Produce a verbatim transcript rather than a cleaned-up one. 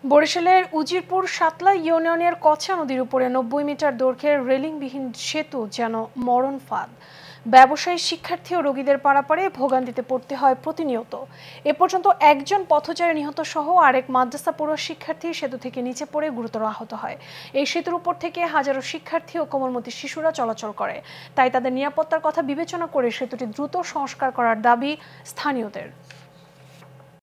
বরিশালের উজিরপুর সাতলা ইউনিয়নের কছা নদীর উপরে নব্বই মিটার দৈর্ঘ্যের রেলিংবিহীন সেতু যেন মরণ ফাঁদ। ব্যবসায়ী, শিক্ষার্থী ও রোগীদের পারাপারে ভোগান্তিতে পড়তে হয় প্রতিনিয়ত। এ পর্যন্ত একজন পথচারী নিহত সহ আরেক মাদ্রাসা পড়ুয়া শিক্ষার্থী সেতু থেকে নিচে পড়ে গুরুতর আহত হয়। এই সেতুর উপর থেকে হাজারো শিক্ষার্থী ও কোমলমতি শিশুরা চলাচল করে। তাই তাদের নিরাপত্তার কথা বিবেচনা করে সেতুটি দ্রুত সংস্কার করার দাবি স্থানীয়দের।